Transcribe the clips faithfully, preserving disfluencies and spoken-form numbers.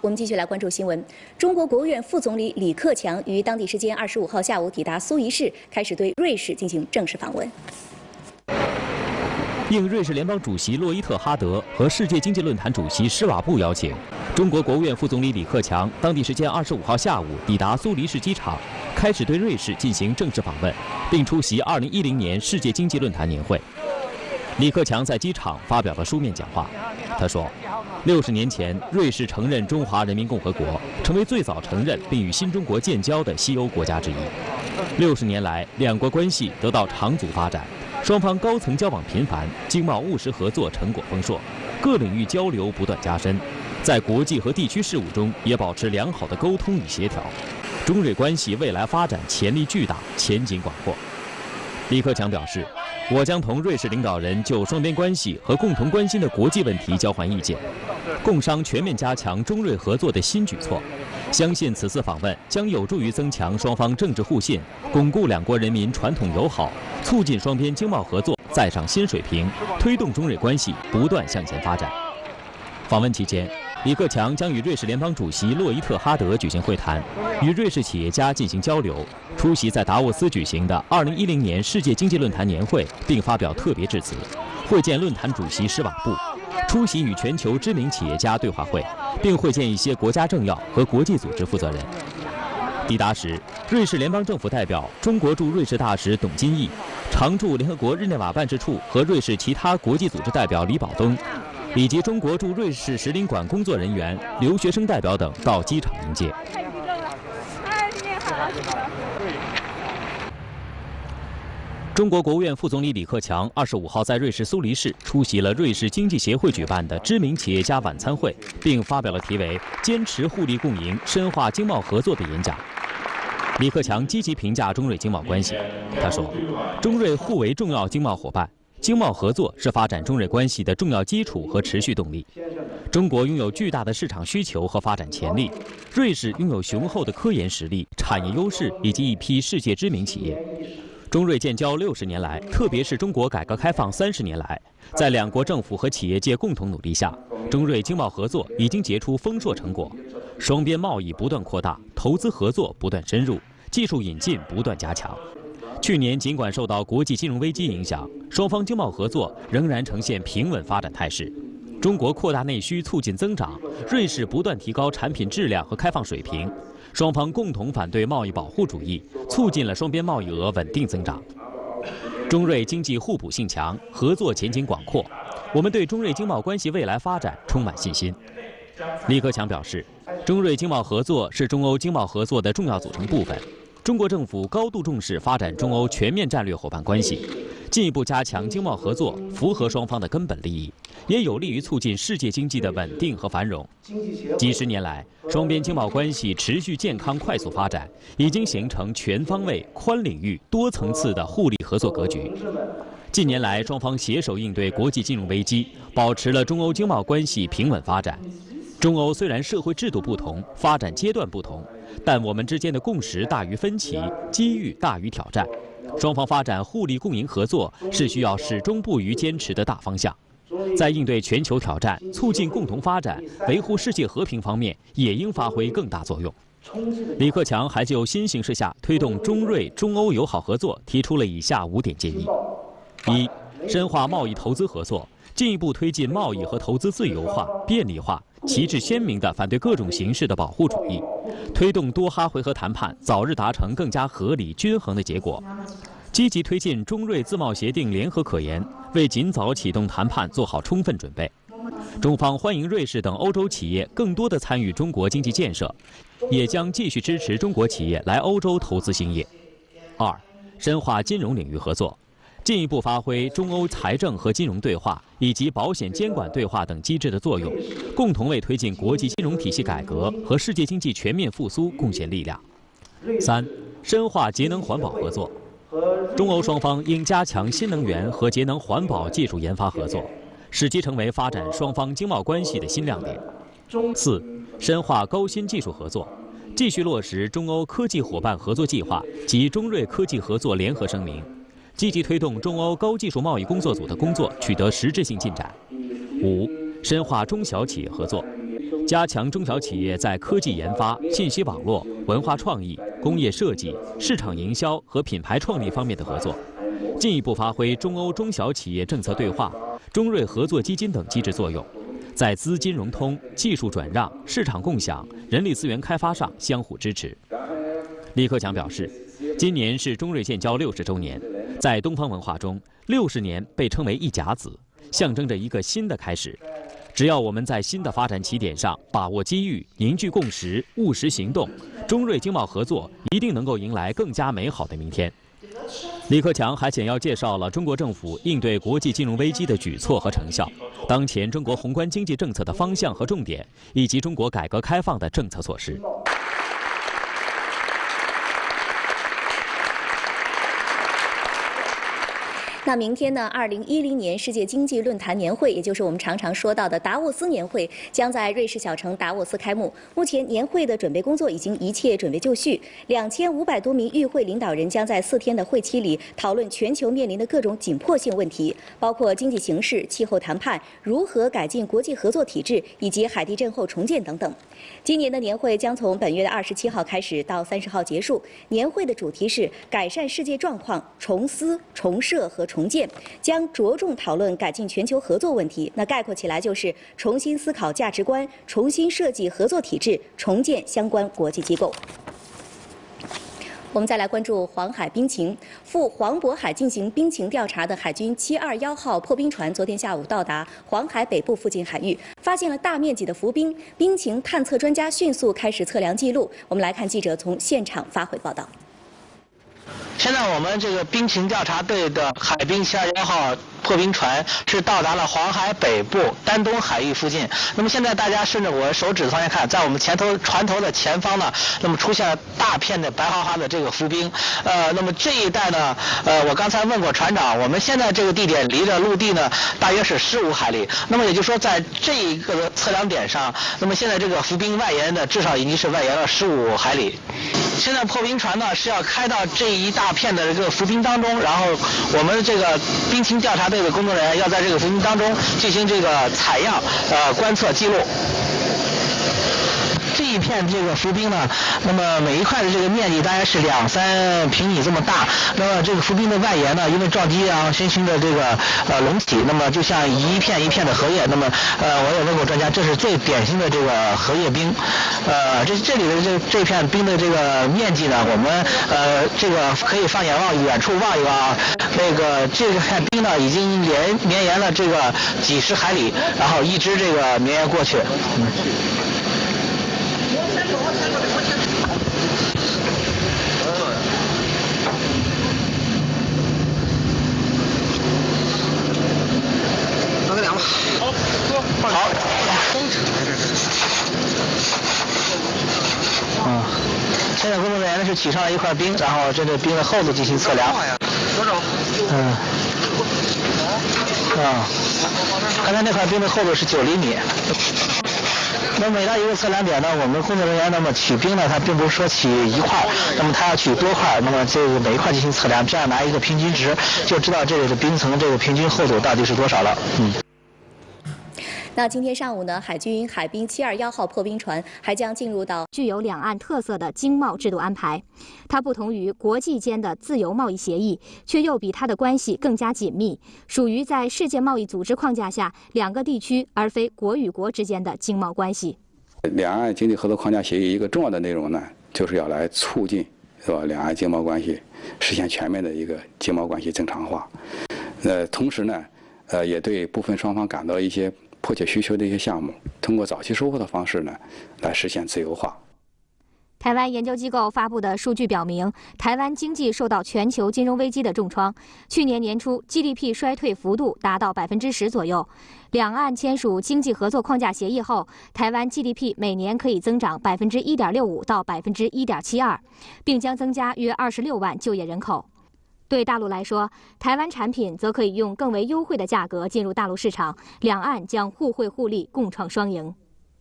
我们继续来关注新闻。中国国务院副总理李克强于当地时间二十五号下午抵达苏黎世，开始对瑞士进行正式访问。 应瑞士联邦主席洛伊特哈德和世界经济论坛主席施瓦布邀请，中国国务院副总理李克强当地时间二十五号下午抵达苏黎世机场，开始对瑞士进行正式访问，并出席二零一零年世界经济论坛年会。李克强在机场发表了书面讲话，他说，六十年前，瑞士承认中华人民共和国，成为最早承认并与新中国建交的西欧国家之一。六十年来，两国关系得到长足发展。双方高层交往频繁，经贸务实合作成果丰硕，各领域交流不断加深，在国际和地区事务中也保持良好的沟通与协调。中瑞关系未来发展潜力巨大，前景广阔。李克强表示，我将同瑞士领导人就双边关系和共同关心的国际问题交换意见，共商全面加强中瑞合作的新举措。相信此次访问将有助于增强双方政治互信，巩固两国人民传统友好，促进双边经贸合作再上新水平，推动中瑞关系不断向前发展。访问期间，李克强将与瑞士联邦主席洛伊特哈德举行会谈，与瑞士企业家进行交流，出席在达沃斯举行的二零一零年世界经济论坛年会，并发表特别致辞，会见论坛主席施瓦布，出席与全球知名企业家对话会，并会见一些国家政要和国际组织负责人。抵达时，瑞士联邦政府代表、中国驻瑞士大使董金义、常驻联合国日内瓦办事处和瑞士其他国际组织代表李保东，以及中国驻瑞士使领馆工作人员、留学生代表等到机场迎接。中国国务院副总理李克强二十五号在瑞士苏黎世出席了瑞士经济协会举办的知名企业家晚餐会，并发表了题为“坚持互利共赢，深化经贸合作”的演讲。李克强积极评价中瑞经贸关系，他说，中瑞互为重要经贸伙伴，经贸合作是发展中瑞关系的重要基础和持续动力。中国拥有巨大的市场需求和发展潜力，瑞士拥有雄厚的科研实力、产业优势以及一批世界知名企业。中瑞建交六十年来，特别是中国改革开放三十年来，在两国政府和企业界共同努力下，中瑞经贸合作已经结出丰硕成果，双边贸易不断扩大，投资合作不断深入，技术引进不断加强。去年尽管受到国际金融危机影响，双方经贸合作仍然呈现平稳发展态势。中国扩大内需促进增长，瑞士不断提高产品质量和开放水平，双方共同反对贸易保护主义，促进了双边贸易额稳定增长。中瑞经济互补性强，合作前景广阔，我们对中瑞经贸关系未来发展充满信心。李克强表示，中瑞经贸合作是中欧经贸合作的重要组成部分。中国政府高度重视发展中欧全面战略伙伴关系，进一步加强经贸合作，符合双方的根本利益，也有利于促进世界经济的稳定和繁荣。几十年来，双边经贸关系持续健康快速发展，已经形成全方位、宽领域、多层次的互利合作格局。近年来，双方携手应对国际金融危机，保持了中欧经贸关系平稳发展。中欧虽然社会制度不同，发展阶段不同，但我们之间的共识大于分歧，机遇大于挑战。双方发展互利共赢合作是需要始终不渝坚持的大方向。在应对全球挑战、促进共同发展、维护世界和平方面，也应发挥更大作用。李克强还就新形势下推动中瑞、中欧友好合作提出了以下五点建议：一、深化贸易投资合作，进一步推进贸易和投资自由化、便利化，旗帜鲜明地反对各种形式的保护主义，推动多哈回合谈判早日达成更加合理均衡的结果，积极推进中瑞自贸协定联合可研，为尽早启动谈判做好充分准备。中方欢迎瑞士等欧洲企业更多地参与中国经济建设，也将继续支持中国企业来欧洲投资兴业。二、深化金融领域合作，进一步发挥中欧财政和金融对话以及保险监管对话等机制的作用，共同为推进国际金融体系改革和世界经济全面复苏贡献力量。三、深化节能环保合作，中欧双方应加强新能源和节能环保技术研发合作，使其成为发展双方经贸关系的新亮点。四、深化高新技术合作，继续落实中欧科技伙伴合作计划及中瑞科技合作联合声明，积极推动中欧高技术贸易工作组的工作取得实质性进展。五、深化中小企业合作， 加强中小企业在科技研发、信息网络、文化创意、工业设计、市场营销和品牌创立方面的合作，进一步发挥中欧中小企业政策对话、中瑞合作基金等机制作用，在资金融通、技术转让、市场共享、人力资源开发上相互支持。李克强表示，今年是中瑞建交六十周年，在东方文化中，六十年被称为一甲子，象征着一个新的开始。只要我们在新的发展起点上把握机遇、凝聚共识、务实行动，中瑞经贸合作一定能够迎来更加美好的明天。李克强还简要介绍了中国政府应对国际金融危机的举措和成效，当前中国宏观经济政策的方向和重点，以及中国改革开放的政策措施。 那明天呢？二零一零年世界经济论坛年会，也就是我们常常说到的达沃斯年会，将在瑞士小城达沃斯开幕。目前年会的准备工作已经一切准备就绪，两千五百多名与会领导人将在四天的会期里讨论全球面临的各种紧迫性问题，包括经济形势、气候谈判、如何改进国际合作体制以及海地震后重建等等。今年的年会将从本月的二十七号开始到三十号结束。年会的主题是改善世界状况、重思、重设和重建，将着重讨论改进全球合作问题。那概括起来就是重新思考价值观，重新设计合作体制，重建相关国际机构。我们再来关注黄海兵情。赴黄渤海进行兵情调查的海军七二一号破冰船，昨天下午到达黄海北部附近海域，发现了大面积的浮冰。兵情探测专家迅速开始测量记录。我们来看记者从现场发回报道。 现在我们这个兵情调查队的海兵七二一号破冰船是到达了黄海北部丹东海域附近。那么现在大家顺着我手指的方向看，在我们前头船头的前方呢，那么出现了大片的白花花的这个浮冰。呃，那么这一带呢，呃，我刚才问过船长，我们现在这个地点离着陆地呢大约是十五海里。那么也就是说，在这一个测量点上，那么现在这个浮冰外延的至少已经是外延了十五海里。现在破冰船呢是要开到这一大片的这个浮冰当中，然后我们这个兵情调查队的工作人员要在这个浮冰当中进行这个采样、呃观测记录。这一片这个浮冰呢，那么每一块的这个面积大概是两三平米这么大。那么这个浮冰的外延呢，因为撞击啊形成的这个呃隆起，那么就像一片一片的荷叶。那么呃我也问过专家，这是最典型的这个荷叶冰。呃这这里的这这片冰的这个面积呢，我们呃这个可以放眼望远处望一望啊，那个这片冰呢已经连绵延了这个几十海里，然后一直这个绵延过去。嗯好，好，嗯，现在工作人员呢是取上了一块冰，然后针对冰的厚度进行测量。多少？嗯，啊，刚才那块冰的厚度是九厘米。那么每到一个测量点呢，我们工作人员那么取冰呢，它并不是说取一块，那么它要取多块，那么这个每一块进行测量，这样拿一个平均值，就知道这里的冰层这个平均厚度到底是多少了。嗯。 那今天上午呢，海军海兵七二一号破冰船还将进入到具有两岸特色的经贸制度安排。它不同于国际间的自由贸易协议，却又比它的关系更加紧密，属于在世界贸易组织框架下两个地区而非国与国之间的经贸关系。 两岸经济合作框架协议一个重要的内容呢，就是要来促进是吧两岸经贸关系实现全面的一个经贸关系正常化。呃，同时呢，呃，也对部分双方感到一些迫切需求的一些项目，通过早期收获的方式呢，来实现自由化。 台湾研究机构发布的数据表明，台湾经济受到全球金融危机的重创。去年年初 G D P 衰退幅度达到百分之十左右。两岸签署经济合作框架协议后，台湾 G D P 每年可以增长百分之一点六五到百分之一点七二，并将增加约二十六万就业人口。对大陆来说，台湾产品则可以用更为优惠的价格进入大陆市场，两岸将互惠互利，共创双赢。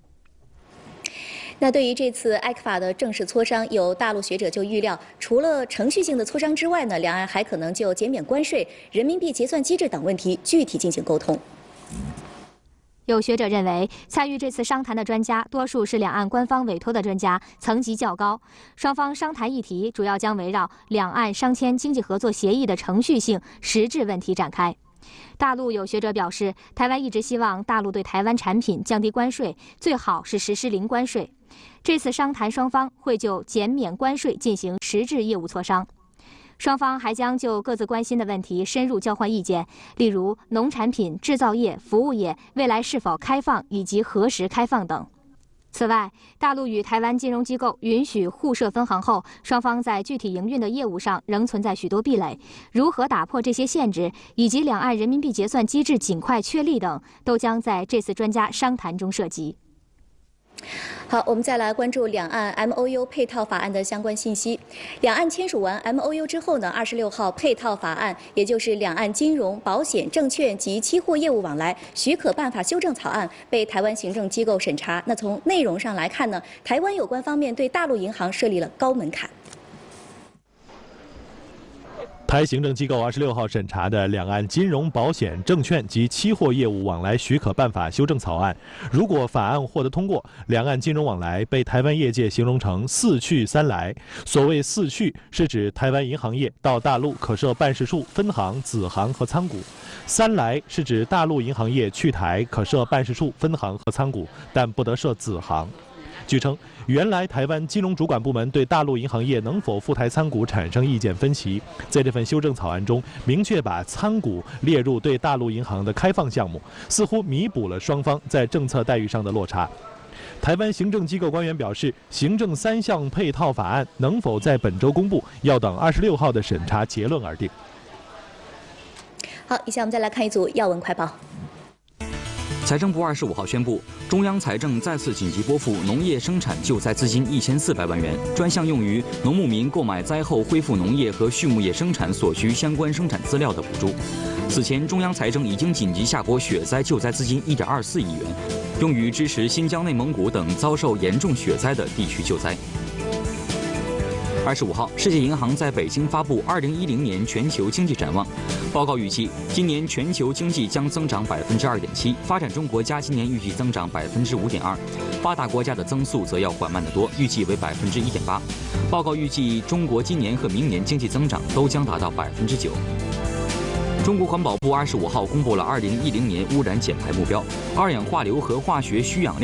那对于这次埃克法的正式磋商，有大陆学者就预料，除了程序性的磋商之外呢，两岸还可能就减免关税、人民币结算机制等问题具体进行沟通。 有学者认为，参与这次商谈的专家多数是两岸官方委托的专家，层级较高。双方商谈议题主要将围绕两岸商签经济合作协议的程序性、实质问题展开。大陆有学者表示，台湾一直希望大陆对台湾产品降低关税，最好是实施零关税。这次商谈，双方会就减免关税进行实质业务磋商。双方还将就各自关心的问题深入交换意见，例如农产品、制造业、服务业未来是否开放以及何时开放等。此外，大陆与台湾金融机构允许互设分行后，双方在具体营运的业务上仍存在许多壁垒，如何打破这些限制，以及两岸人民币结算机制尽快确立等，都将在这次专家商谈中涉及。 好，我们再来关注两岸 M O U 配套法案的相关信息。两岸签署完 M O U 之后呢，二十六号配套法案，也就是两岸金融、保险、证券及期货业务往来许可办法修正草案被台湾行政机构审查。那从内容上来看呢，台湾有关方面对大陆银行设立了高门槛。 台行政机构二十六号审查的《两岸金融、保险、证券及期货业务往来许可办法》修正草案，如果法案获得通过，两岸金融往来被台湾业界形容成“四去三来”。所谓“四去”，是指台湾银行业到大陆可设办事处、分行、子行和仓股；“三来”是指大陆银行业去台可设办事处、分行和仓股，但不得设子行。据称，原来台湾金融主管部门对大陆银行业能否赴台参股产生意见分歧，在这份修正草案中，明确把参股列入对大陆银行的开放项目，似乎弥补了双方在政策待遇上的落差。台湾行政机构官员表示，行政三项配套法案能否在本周公布，要等二十六号的审查结论而定。 好，以下我们再来看一组要闻快报。 财政部二十五号宣布，中央财政再次紧急拨付农业生产救灾资金一千四百万元，专项用于农牧民购买灾后恢复农业和畜牧业生产所需相关生产资料的补助。此前，中央财政已经紧急下拨雪灾救灾资金一点二四亿元，用于支持新疆、内蒙古等遭受严重雪灾的地区救灾。二十五号，世界银行在北京发布二零一零年全球经济展望报告，预计今年全球经济将增长百分之二点七，发展中国家今年预计增长百分之五点二，发达国家的增速则要缓慢得多，预计为百分之一点八。报告预计中国今年和明年经济增长都将达到百分之九。中国环保部二十五号公布了二零一零年污染减排目标，二氧化硫和化学需氧量